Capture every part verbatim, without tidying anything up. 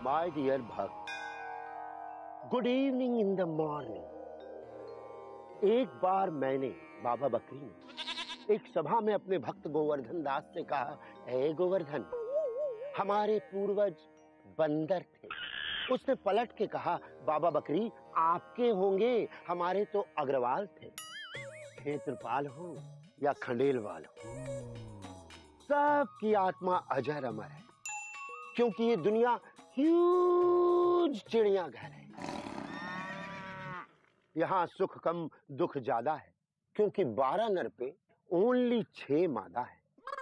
My dear भक्त, good evening in the morning. एक बार मैंने, बाबा बकरी ने, एक सभा में अपने भक्त गोवर्धन दास से कहा, ए गोवर्धन, हमारे पूर्वज बंदर थे। उसने पलट के कहा, बाबा बकरी आपके होंगे, हमारे तो अग्रवाल थे। क्षेत्रपाल हो या खंडेलवाल हो, सबकी आत्मा अजर अमर है, क्योंकि ये दुनिया ह्यूज चिड़ियाघर है। यहाँ सुख कम दुख ज्यादा है, क्योंकि बारह नर पे ओनली छह मादा है।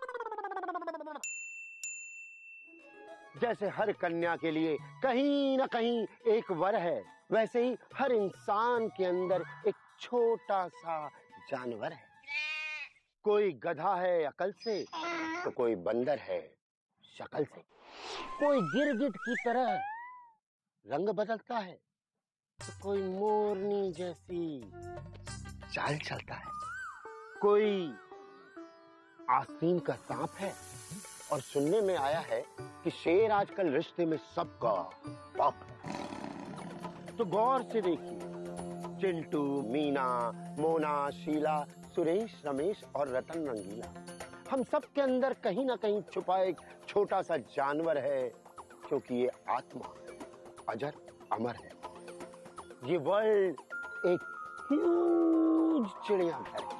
जैसे हर कन्या के लिए कहीं ना कहीं एक वर है, वैसे ही हर इंसान के अंदर एक छोटा सा जानवर है। कोई गधा है अकल से, तो कोई बंदर है शक्ल से। कोई गिरगिट की तरह रंग बदलता है, तो कोई मोरनी जैसी चाल चलता है। कोई आस्तीन का सांप है, और सुनने में आया है कि शेर आजकल रिश्ते में सबका टॉप है। तो गौर से देखिए, चिंटू, मीना, मोना, शीला, सुरेश, रमेश और रतन रंगीला, हम सब के अंदर कहीं ना कहीं छुपा एक छोटा सा जानवर है, क्योंकि ये आत्मा अजर अमर है। ये वर्ल्ड एक ह्यूज चिड़ियाघर है।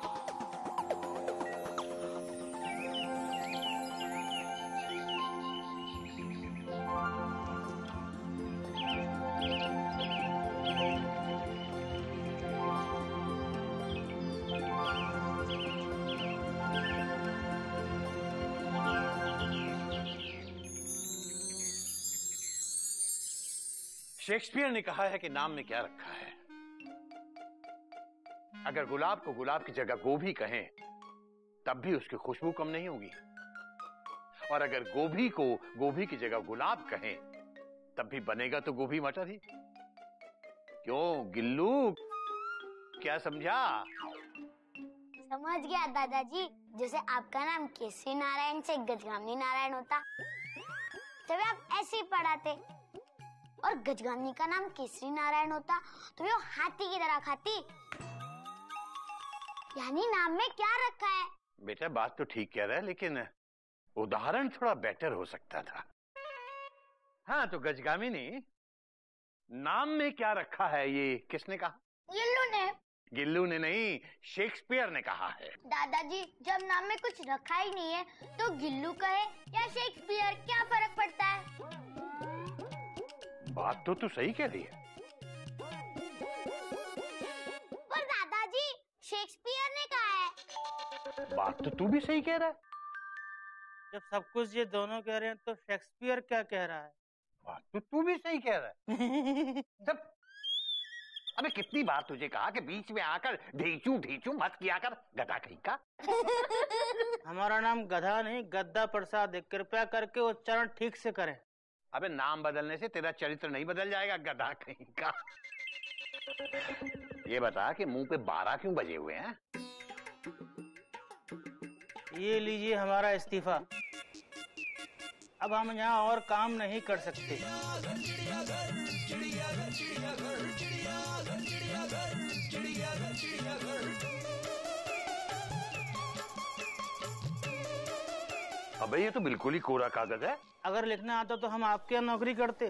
शेक्सपियर ने कहा है कि नाम में क्या रखा है। अगर गुलाब को गुलाब की जगह गोभी कहें, तब भी उसकी खुशबू कम नहीं होगी, और अगर गोभी को गोभी की जगह गुलाब कहें, तब भी बनेगा तो गोभी मटर ही। क्यों गिल्लू, क्या समझा? समझ गया दादाजी। जैसे आपका नाम केसरी नारायण से गजगामिनी नारायण होता, जब आप ऐसे ही पढ़ाते, और गजगामिनी का नाम केसरी नारायण होता तो वो हाथी की तरह खाती। यानी नाम में क्या रखा है? बेटा बात तो ठीक कह रहा है, लेकिन उदाहरण थोड़ा बेटर हो सकता था। हाँ तो गजगामिनी, नाम में क्या रखा है ये किसने कहा? गिल्लू ने। गिल्लू ने नहीं, शेक्सपियर ने कहा है। दादाजी, जब नाम में कुछ रखा ही नहीं है तो गिल्लू कहे या शेक्सपियर, क्या फर्क पड़ता है? बात तो तू सही कह रही है। पर दादाजी, शेक्सपियर ने कहा है। बात तो तू भी सही कह रहा है। जब सब कुछ ये दोनों कह रहे हैं तो शेक्सपियर क्या कह रहा है? बात तो तू भी सही कह रहा है। जब अबे कितनी बार तुझे कहा कि बीच में आकर ढीचू ढीचू मत किया कर, गधा कहीं का। हमारा नाम गधा नहीं, गद्दा प्रसाद है। कृपया करके उच्चारण ठीक से करें। अबे नाम बदलने से तेरा चरित्र नहीं बदल जाएगा, गधा कहीं का। ये बता कि मुंह पे बारह क्यों बजे हुए हैं? ये लीजिए हमारा इस्तीफा। अब हम यहाँ और काम नहीं कर सकते। अबे ये तो बिल्कुल ही कोरा कागज है। अगर लिखना आता तो हम आपके यहाँ नौकरी करते।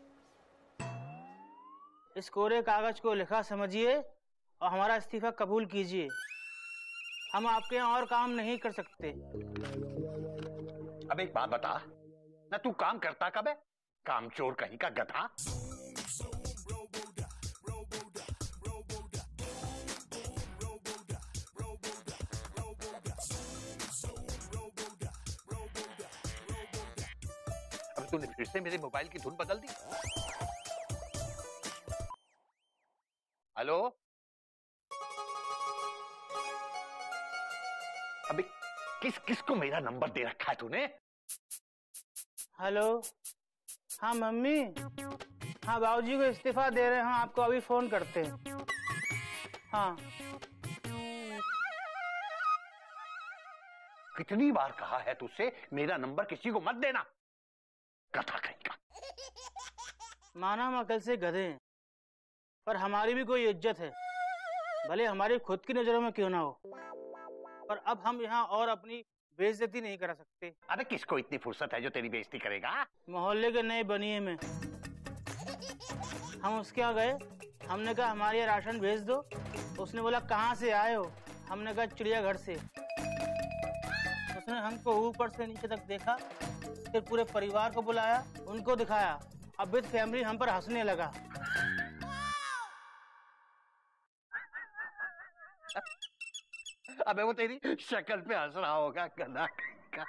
इस कोरे कागज को लिखा समझिए और हमारा इस्तीफा कबूल कीजिए। हम आपके यहाँ और काम नहीं कर सकते। अब एक बात बता, ना तू काम करता कब है? कामचोर कहीं का गधा। अब तूने फिर से मेरे मोबाइल की धुन बदल दी। हेलो, अबे किस किस को मेरा नंबर दे रखा है तूने? हेलो, हाँ मम्मी, हाँ बाबूजी को इस्तीफा दे रहे हैं, हाँ आपको अभी फोन करते हैं। हाँ कितनी बार कहा है तुझसे मेरा नंबर किसी को मत देना, गधा कहीं का। माना हम अकल से गधे हैं, पर हमारी भी कोई इज्जत है, भले हमारी खुद की नजरों में क्यों ना हो। पर अब हम यहाँ और अपनी बेइज्जती नहीं करा सकते। अबे किसको इतनी फुर्सत है जो तेरी बेइज्जती करेगा? मोहल्ले के नए बनिए में हम उसके यहाँ गए, हमने कहा हमारे यहाँ राशन भेज दो। उसने बोला कहाँ से आए हो? हमने कहा चिड़ियाघर से। उसने हमको ऊपर से नीचे तक देखा, फिर पूरे परिवार को बुलाया, उनको दिखाया। अब विद फैमिली हम पर हंसने लगा। अबे वो तेरी शक्ल पे हंस रहा होगा गधा का।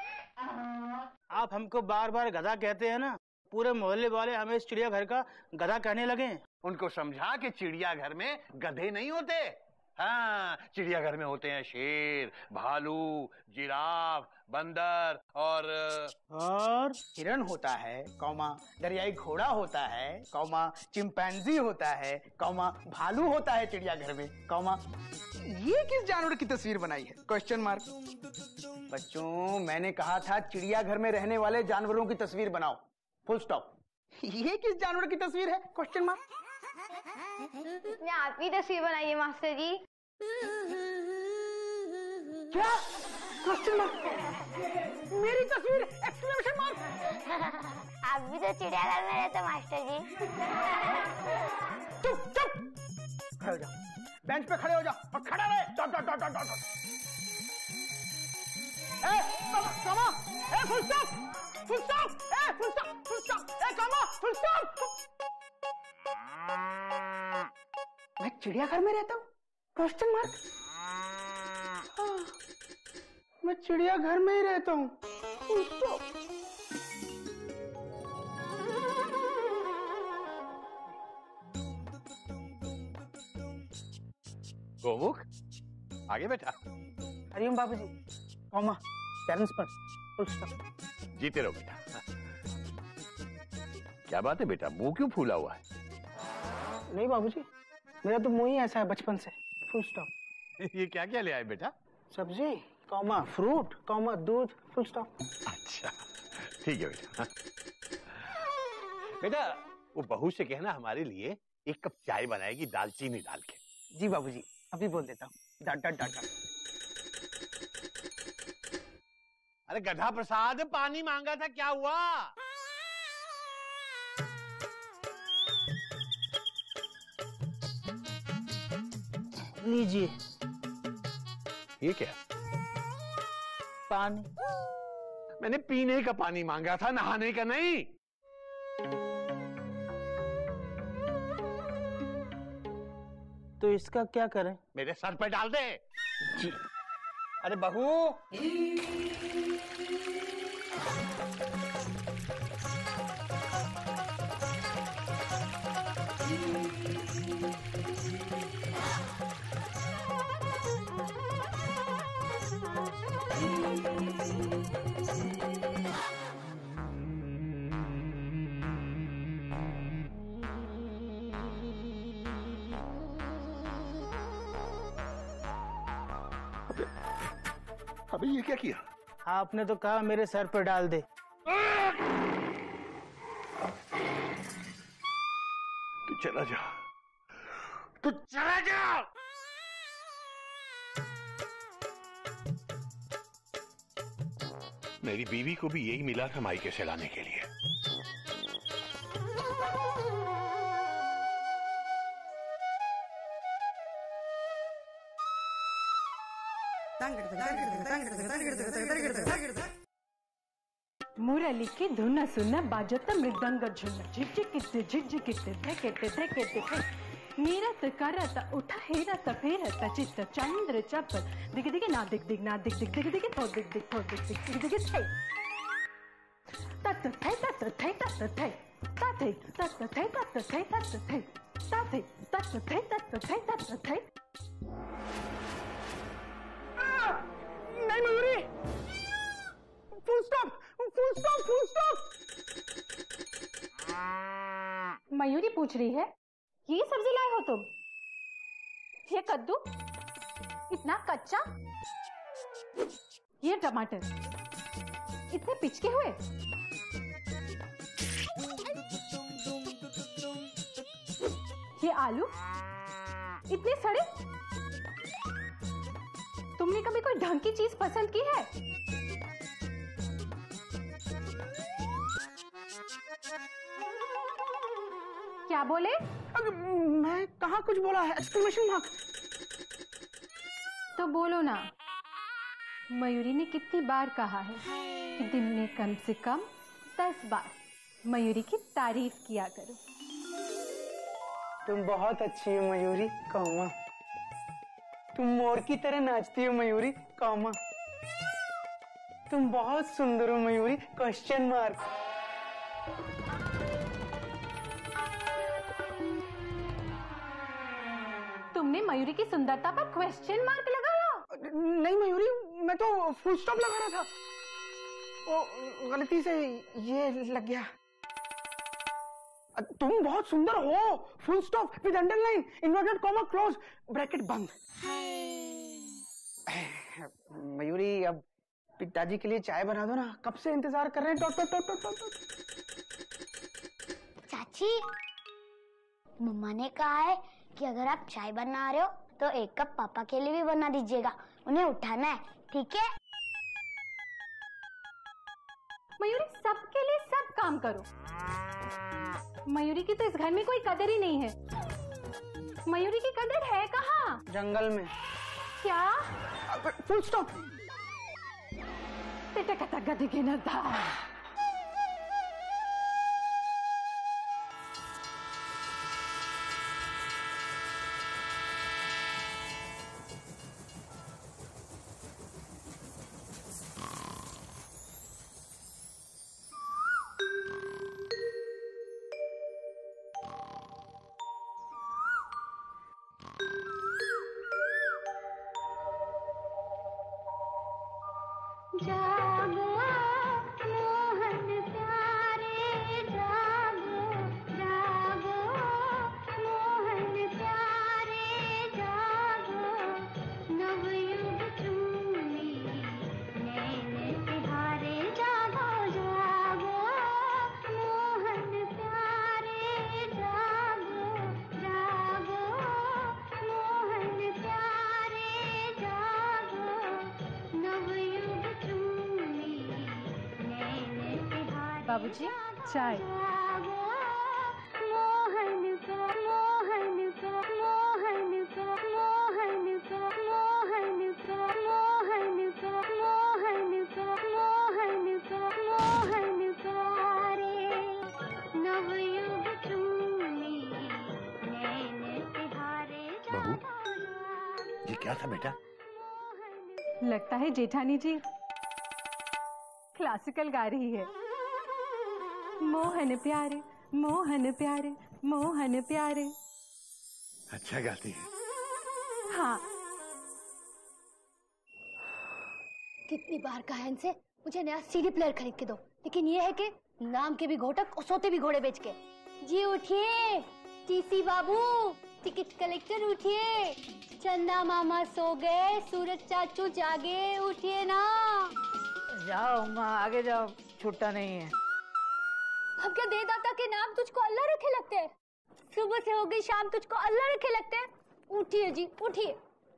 आप हमको बार बार गधा कहते हैं ना, पूरे मोहल्ले वाले हमें इस चिड़ियाघर का गधा कहने लगे। उनको समझा कि चिड़ियाघर में गधे नहीं होते। हाँ, चिड़ियाघर में होते हैं शेर, भालू, जिराफ, बंदर और और हिरण होता है, कौमा दरियाई घोड़ा होता है, कौमा चिंपैंजी होता है, कौमा भालू होता है चिड़ियाघर में, कौमा ये किस जानवर की तस्वीर बनाई है? Question mark. बच्चों, मैंने कहा था चिड़ियाघर में रहने वाले जानवरों की तस्वीर बनाओ, फुल स्टॉप। ये किस जानवर की तस्वीर है? Question mark. ने आप ही तस्वीर बनाई है मास्टर जी। क्या? Question mark. मेरी तस्वीर? Exclamation mark. आप भी तो चिड़ियाघर में रहते मास्टर जी। चुप चुप, खड़े हो जाओ, बेंच पे खड़े हो जाओ और खड़ा रहे। Dot dot dot dot dot. A comma, a full stop, full stop, a full stop, full stop, a comma, full stop. मैं चिड़ियाघर में रहता हूँ? Question mark. मैं चिड़ियाघर में ही रहता हूँ, फुल स्टॉप। गोमुख, आगे बेटा। हरिओम बाबूजी, कॉमा, पेरेंट्स पर, फुल स्टॉप। जीते रहो बेटा। क्या बात है बेटा, मुंह क्यों फूला हुआ है? नहीं बाबूजी, मेरा तो मुंह ही ऐसा है बचपन से, फुल स्टॉप। ये क्या क्या ले आए बेटा? सब्जी, कॉमा फ्रूट, कॉमा दूध, फुल स्टॉप। अच्छा ठीक है बेटा। बेटा वो बहू से कहना हमारे लिए एक कप चाय बनाएगी दालचीनी डाल के। जी बाबूजी, अभी बोल देता हूँ। Dot dot dot dot. अरे गधा प्रसाद, पानी मांगा था, क्या हुआ? लीजिए। ये क्या? पानी। मैंने पीने का पानी मांगा था, नहाने का नहीं। तो इसका क्या करें? मेरे सर पे डाल दे। जी। अरे बहू, अबे ये क्या किया? आपने तो कहा मेरे सर पर डाल दे। तू चला जा, तू चला जा। मेरी बीवी को भी यही मिला था मायके से लाने के लिए। मुरली की धुन सुन बाजत मृदंग झुन झिझकित झिझकित धकित धकित नीरत करत उठा हेरत फेरत चित्त चंद्र चप दिग दिग ना दिग दिग ना दिग दिग दिग दिग थो दिग दिग थो दिग दिग दिग दिग थे तत थे तत थे तत थे तत तत थे तत थे तत थे तत तत थे तत थे तत थे। नहीं Mayuri, full stop, full stop, full stop. Mayuri पूछ रही है, ये सब्जी लाए हो तुम? ये कद्दू इतना कच्चा, ये टमाटर इतने पिचके हुए। ये आलू इतने सड़े। तुमने कभी कोई ढंग की चीज पसंद की है? क्या बोले? अरे, मैं कहाँ कुछ बोला है? Exclamation mark. तो बोलो ना। मयूरी ने कितनी बार कहा है कि दिन में कम से कम दस बार मयूरी की तारीफ किया करो। तुम बहुत अच्छी हो मयूरी, कौमा। तुम मोर की तरह नाचती हो मयूरी, कौमा। तुम बहुत सुंदर हो मयूरी, क्वेश्चन मार्क। तुमने मयूरी की सुंदरता पर क्वेश्चन मार्क लगाया? नहीं मयूरी, मैं तो फुल स्टॉप लगा रहा था। वो गलती से ये लग गया। तुम बहुत सुंदर हो, full stop with underline, inverted comma, close bracket बंद। मयूरी, अब पिताजी के लिए चाय बना दो ना, कब से इंतजार कर रहे हैं। Dot dot dot dot dot. चाची, मम्मा ने कहा है कि अगर आप चाय बना रहे हो तो एक कप पापा के लिए भी बना दीजिएगा, उन्हें उठाना है, ठीक है? मयूरी, सबके लिए सब काम करो। मयूरी की तो इस घर में कोई कदर ही नहीं है। मयूरी की कदर है कहाँ? जंगल में। क्या? Full stop. गधे के नदा। जागो मोहन प्यारे, जागो जागो मोहन प्यारे, जागो नवयुग चूमी नैन तिहारे, जागो जागो मोहन प्यारे, जागो जागो मोहन प्यारे, जागो नवयुग। बाबूजी, चाय। मोहन को मोहन को मोहन को मोहन को मोहन को मोहन को मोहन को मोहन को मोहन को रे नवयुग चूमी नैन तिहारे। बहू, ये क्या था बेटा? लगता है जेठानी जी क्लासिकल गा रही है। मोहन प्यारे, मोहन प्यारे, मोहन प्यारे। अच्छा गाती है। हाँ। कितनी बार कहा इनसे मुझे नया सीडी प्लेयर खरीद के दो, लेकिन ये है कि नाम के भी घोटक और सोते भी घोड़े बेच के। जी उठिए टीसी बाबू, टिकट कलेक्टर उठिए, चंदा मामा सो गए, सूरज चाचू जागे, उठिए ना। जाओ माँ, आगे जाओ, छुट्टा नहीं है। अब क्या दे दाता के नाम तुझको अल्लाह रखे लगते हैं? सुबह से हो गई शाम, तुझको अल्लाह रखे लगते हैं? उठिए जी, उठिए।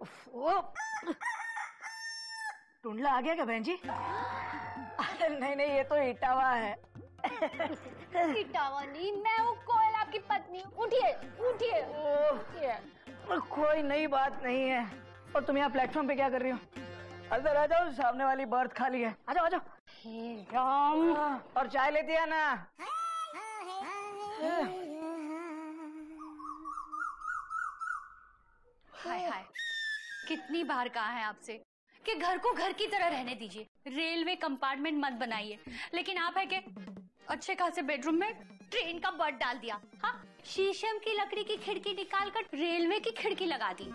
टुंडला आ गया क्या बहन जी? नहीं नहीं, ये तो इटावा है। इटावा नहीं, मैं हूँ कोयल, आपकी पत्नी। उठिए उठिए उठिए। कोई नई बात नहीं है। और तुम यहाँ प्लेटफॉर्म पे क्या कर रही हो? अंदर आ जाओ, सामने वाली बर्थ खाली है। आ जाओ आ जाओ। राम, और चाय लेती है ना? हाय हाय, कितनी बार कहा है आपसे कि घर को घर की तरह रहने दीजिए, रेलवे कंपार्टमेंट मत बनाइए, लेकिन आप है कि अच्छे खासे बेडरूम में ट्रेन का बर्थ डाल दिया। हाँ, शीशम की लकड़ी की खिड़की निकाल कर रेलवे की खिड़की लगा दी।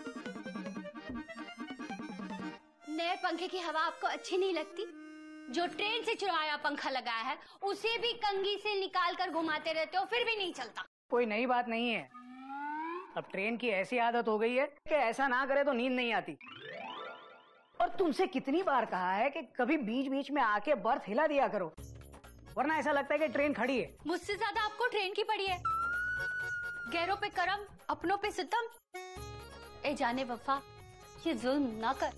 नए पंखे की हवा आपको अच्छी नहीं लगती? जो ट्रेन से चुराया पंखा लगाया है उसे भी कंघी से निकाल कर घुमाते रहते हो, फिर भी नहीं चलता। कोई नई बात नहीं है। अब ट्रेन की ऐसी आदत हो गई है कि ऐसा ना करे तो नींद नहीं आती। और तुमसे कितनी बार कहा है कि कभी बीच बीच में आके बर्थ हिला दिया करो, वरना ऐसा लगता है कि ट्रेन खड़ी है। मुझसे ज्यादा आपको ट्रेन की पड़ी है। गैरों पे करम, अपनों पे सितम। ए जाने वफा, ये जुल्म ना कर।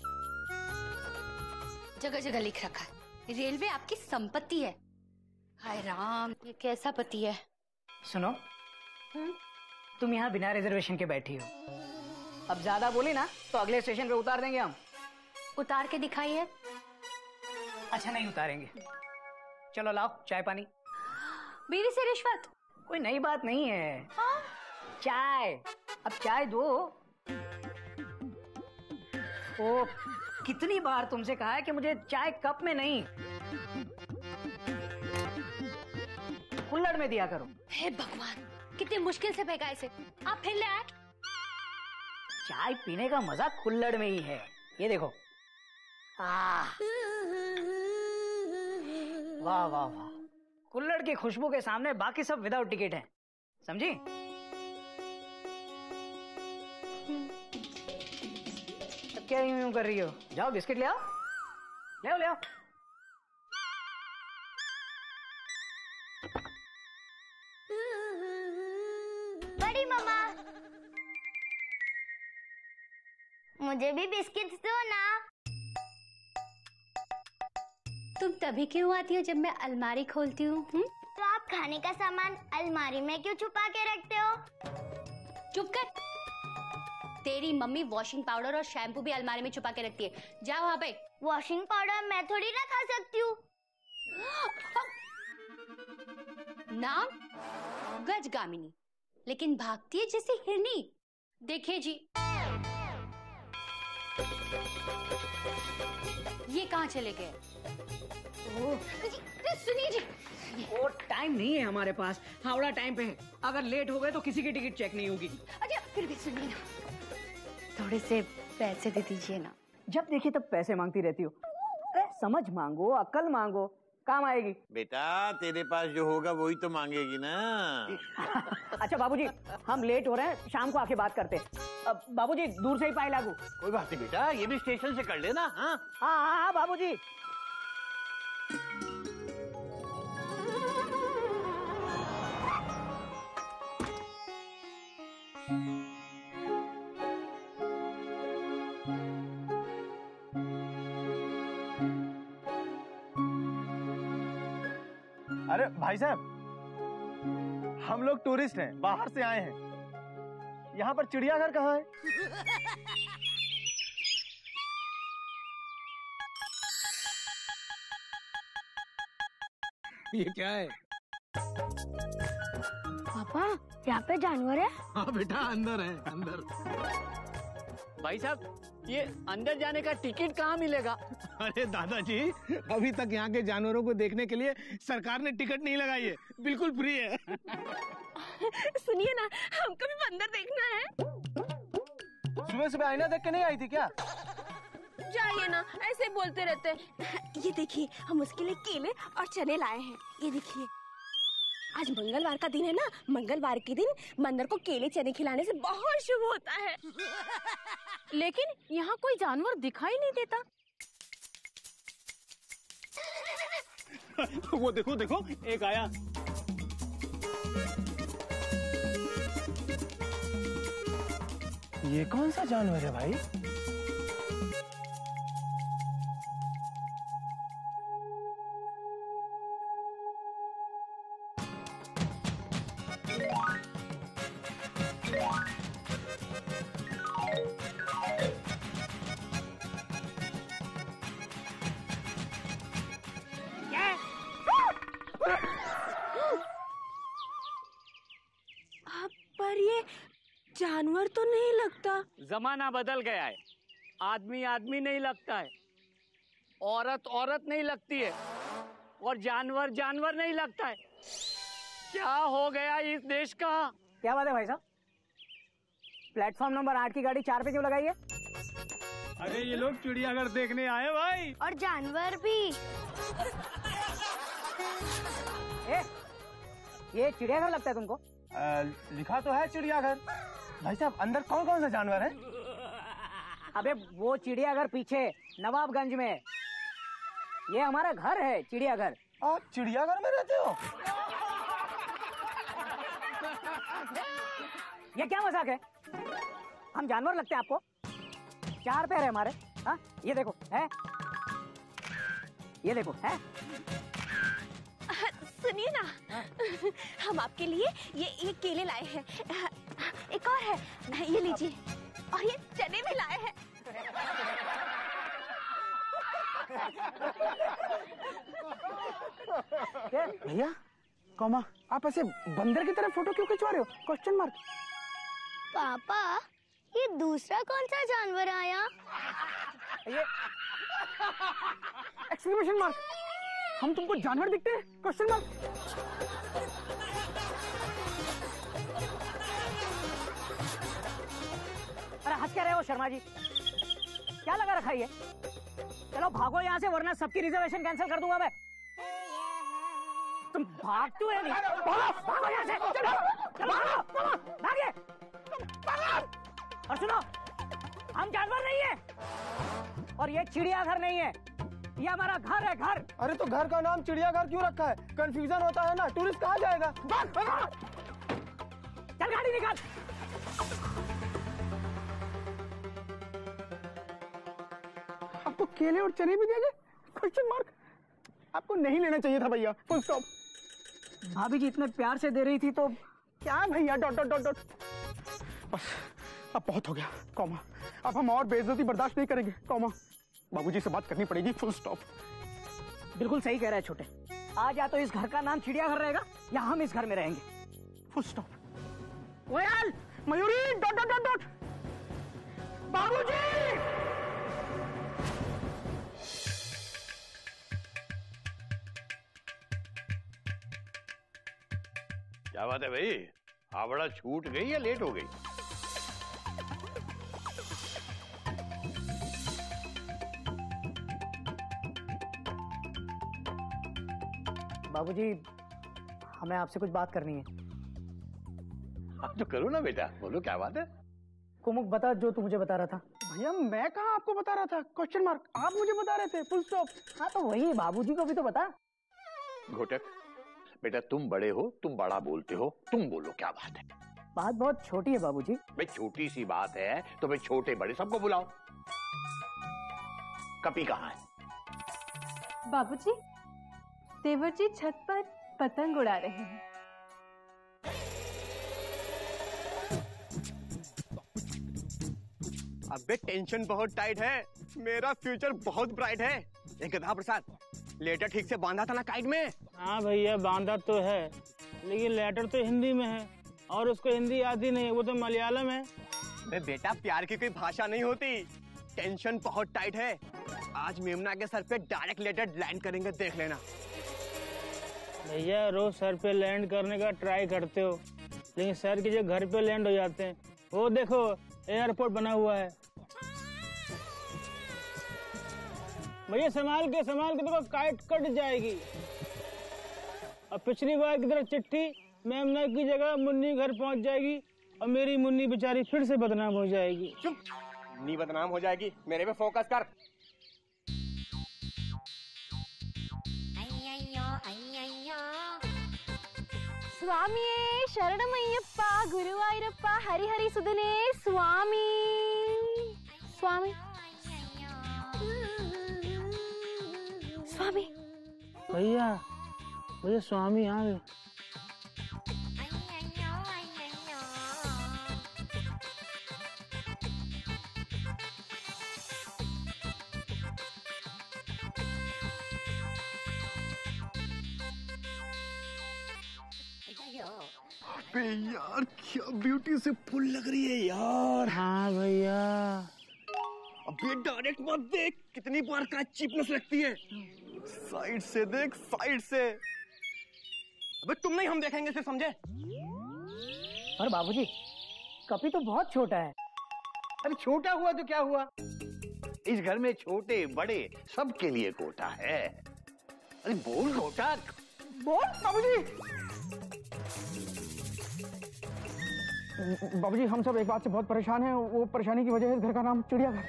जगह जगह लिख रखा है रेलवे आपकी संपत्ति है। हाय राम, ये कैसा पति है। सुनो, हुँ? तुम यहाँ बिना रिजर्वेशन के बैठी हो। अब ज्यादा बोली ना तो अगले स्टेशन पे उतार देंगे हम। उतार के दिखाइए। अच्छा नहीं उतारेंगे। चलो लाओ चाय पानी। बीड़ी से रिश्वत कोई नई बात नहीं है। हाँ? चाय, अब चाय दो। ओ, कितनी बार तुमसे कहा है कि मुझे चाय कप में नहीं कुल्हड़ में दिया करो। हे भगवान, कितनी मुश्किल से फेंका इसे। आप फिर ले आए। चाय पीने का मजा कुल्हड़ में ही है। ये देखो। आह, वाह वाह वाह, कुल्हड़ की खुशबू के सामने बाकी सब विदाउट टिकट है, समझी? अब क्या यूं यूं कर रही हो? जाओ बिस्किट ले आओ, ले आओ ले आओ। बड़ी मम्मा, मुझे भी बिस्किट दो ना। तुम तभी क्यों आती हो जब मैं अलमारी खोलती हूँ? तो आप खाने का सामान अलमारी में क्यों छुपा के रखते हो? चुप कर। तेरी मम्मी वॉशिंग पाउडर और शैम्पू भी अलमारी में छुपा के रखती है। जाओ वहाँ पे। वॉशिंग पाउडर मैं थोड़ी ना खा सकती हूँ। नाम गजगामिनी, लेकिन भागती है जैसे हिरनी। देखिए जी, ये कहाँ चले गए? सुनिए जी, वो टाइम नहीं है हमारे पास, हावड़ा टाइम पे है। अगर लेट हो गए तो किसी की टिकट चेक नहीं होगी। अच्छा फिर भी सुनिए ना, थोड़े से पैसे दे दीजिए ना। जब देखिए तब पैसे मांगती रहती हो। अरे समझ मांगो, अक्ल मांगो, काम आएगी। बेटा तेरे पास जो होगा वही तो मांगेगी ना। अच्छा बाबूजी, हम लेट हो रहे हैं, शाम को आके बात करते हैं। अब बाबूजी दूर से ही पाए लागू। कोई बात नहीं बेटा, ये भी स्टेशन से कर लेना। हाँ हाँ हाँ हाँ बाबूजी। अरे भाई साहब, हम लोग टूरिस्ट हैं, बाहर से आए हैं। यहाँ पर चिड़ियाघर कहाँ है? ये क्या है? पापा, यहाँ पे जानवर है? हाँ बेटा, अंदर है, अंदर। भाई साहब, ये अंदर जाने का टिकट कहाँ मिलेगा? अरे दादाजी, अभी तक यहाँ के जानवरों को देखने के लिए सरकार ने टिकट नहीं लगाई है, बिल्कुल फ्री है। सुनिए ना, हमको भी बंदर देखना है। सुबह सुबह आईना देख के नहीं आई थी क्या? जाइए ना, ऐसे बोलते रहते हैं। ये देखिए, हम उसके लिए केले और चने लाए हैं। ये देखिए, आज मंगलवार का दिन है ना, मंगलवार के दिन बंदर को केले चने खिलाने से बहुत शुभ होता है। लेकिन यहाँ कोई जानवर दिखाई नहीं देता। वो देखो देखो, एक आया। ये कौन सा जानवर है भाई? पर ये जानवर तो नहीं लगता। जमाना बदल गया है, आदमी आदमी नहीं लगता है, औरत औरत नहीं लगती है, और जानवर जानवर नहीं लगता है। क्या हो गया इस देश का? क्या बात है भाई साहब? प्लेटफॉर्म नंबर आठ की गाड़ी चार पे क्यों लगाई है? अरे ये लोग चिड़ियाघर देखने आए भाई। और जानवर भी। ए, ये चिड़ियाघर लगता है तुमको? आ, लिखा तो है चिड़ियाघर। भाई साहब, अंदर कौन कौन सा जानवर है? अबे वो चिड़ियाघर पीछे नवाबगंज में है। ये हमारा घर है चिड़ियाघर। आप चिड़ियाघर में रहते हो? ये क्या मजाक है? हम जानवर लगते हैं आपको? चार पैर है हमारे। हाँ ये देखो है, ये देखो है। सुनिए ना, हम आपके लिए ये एक केले लाए हैं, एक और है, ये लीजिए, और ये चने भी लाए हैं। भैया कौमा, आप ऐसे बंदर की तरह फोटो क्यों खिंचवा रहे हो? Question mark. पापा ये दूसरा कौन सा जानवर आया? ये एक्सक्लेमेशन मार्क। हम तुमको जानवर दिखते हैं? Question mark. अरे हंस क्या रहे हो शर्मा जी? क्या लगा रखा है? चलो भागो यहाँ से, वरना सबकी रिजर्वेशन कैंसिल कर दूंगा मैं। तुम भागते हुए नहीं, भागो भागो यहाँ से, चलो चलो भागो, भागिए। और सुनो, हम जानवर नहीं है, और ये चिड़ियाघर नहीं है, ये हमारा घर है, घर। अरे तो घर का नाम चिड़ियाघर क्यों रखा है? कंफ्यूजन होता है ना, टूरिस्ट कहाँ जाएगा? चल गाड़ी निकाल। आपको केले और चने भी दिए गए? Question mark. आपको नहीं लेना चाहिए था भैया, फुल स्टॉप। भाभी जी इतने प्यार से दे रही थी तो क्या भैया, डॉट डॉट डॉट डॉट। बस अब बहुत हो गया कौमा, अब हम और बेइज्जती बर्दाश्त नहीं करेंगे कौमा। बाबूजी से बात करनी पड़ेगी, फुल स्टॉप। बिल्कुल सही कह रहे हैं छोटे, आज या तो इस घर का नाम चिड़ियाघर रहेगा या हम इस घर में रहेंगे, full stop. Koyal, Mayuri, dot dot dot dot. बाबूजी! क्या बात है भाई, हावड़ा छूट गई या लेट हो गई? बाबूजी हमें आपसे कुछ बात करनी है। हाँ तो करो ना बेटा, बोलो क्या बात है? कुमुक बता जो तू मुझे बता रहा था। भैया मैं कहाँ आपको बता रहा था? Question mark. आप मुझे बता रहे थे, फुल स्टॉप। हाँ तो वही, बाबूजी को भी तो बता। घोटक बेटा, तुम बड़े हो, तुम बड़ा बोलते हो, तुम बोलो क्या बात है? बात बहुत छोटी है बाबूजी। भाई छोटी सी बात है तो भाई छोटे बड़े सबको बुलाओ। कपी कहाँ है? बाबूजी, देवर जी छत पर पतंग उड़ा रहे हैं। अबे टेंशन बहुत टाइट है, मेरा फ्यूचर बहुत ब्राइट है। एक गधा प्रसाद, लेटर ठीक से बांधा था ना काइट में? हाँ भैया बांधा तो है, लेकिन लेटर तो हिंदी में है और उसको हिंदी आती नहीं है, वो तो मलयालम है। बे बेटा प्यार की कोई भाषा नहीं होती। टेंशन बहुत टाइट है, आज मेमना के सर पे डायरेक्ट लेटर लैंड करेंगे, देख लेना। भैया रोज सर पे लैंड करने का ट्राई करते हो, लेकिन सर की जगह घर पे लैंड हो जाते हैं। वो देखो एयरपोर्ट बना हुआ है। भैया संभाल के संभाल के, देखो काइट कट जाएगी। और पिछली बार की तरह चिट्ठी मेमना की जगह मुन्नी घर पहुंच जाएगी और मेरी मुन्नी बेचारी फिर से बदनाम हो जाएगी। चुप, मुन्नी बदनाम हो जाएगी, मेरे पे फोकस कर। स्वामी शरणमय्यप्पा गुरुवायूरप्पा हरि हरि सुधने स्वामी स्वामी स्वामी। भैया भैया स्वामी आ गए। अबे यार क्या ब्यूटी से फुल लग रही है यार। हाँ भैया। अबे डायरेक्ट मत देख, कितनी बार का चीपनेस लगती है। साइड से देख, साइड से। अबे तुम नहीं, हम देखेंगे फिर, समझे? और बाबूजी कपी तो बहुत छोटा है। अरे छोटा हुआ तो क्या हुआ, इस घर में छोटे बड़े सबके लिए कोटा है। अरे बोल कोटक, बोल। बाबूजी बाबूजी हम सब एक बात से बहुत परेशान हैं, वो परेशानी की वजह है इस घर का नाम चिड़ियाघर।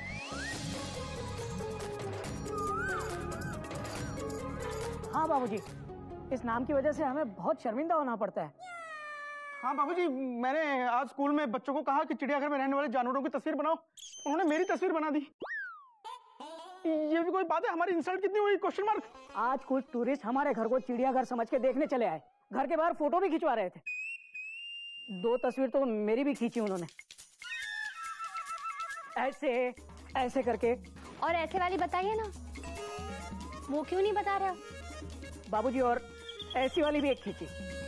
हाँ बाबूजी, इस नाम की वजह से हमें बहुत शर्मिंदा होना पड़ता है। हाँ बाबूजी, मैंने आज स्कूल में बच्चों को कहा कि चिड़ियाघर में रहने वाले जानवरों की तस्वीर बनाओ। उन्होंने मेरी तस्वीर बना दी। ये भी कोई बात है? हमारी इंसल्ट कितनी हुई? Question mark. आज कुछ टूरिस्ट हमारे घर को चिड़ियाघर समझ के देखने चले आए। घर के बाहर फोटो भी खिंचवा रहे थे। दो तस्वीर तो मेरी भी खींची उन्होंने, ऐसे ऐसे करके। और ऐसे वाली बताइए ना, वो क्यों नहीं बता रहे हो? बाबूजी, और ऐसी वाली भी एक खींची।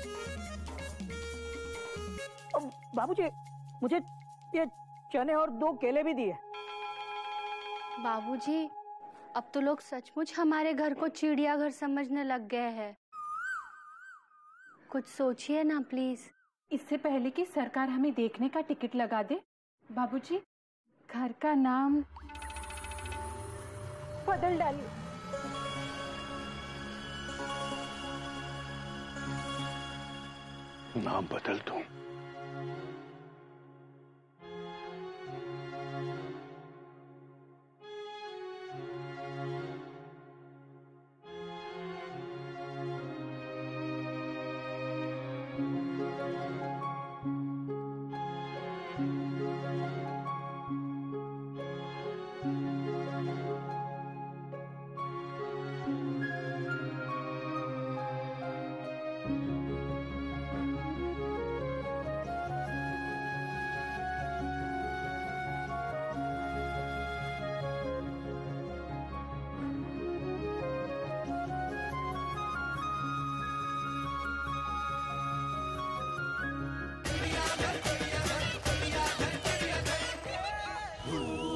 बाबूजी, मुझे ये चने और दो केले भी दिए। बाबूजी, अब तो लोग सचमुच हमारे घर को चिड़ियाघर समझने लग गए हैं। कुछ सोचिए ना प्लीज। इससे पहले कि सरकार हमें देखने का टिकट लगा दे, बाबूजी घर का नाम बदल डालिए। नाम बदल दूं? Ooh.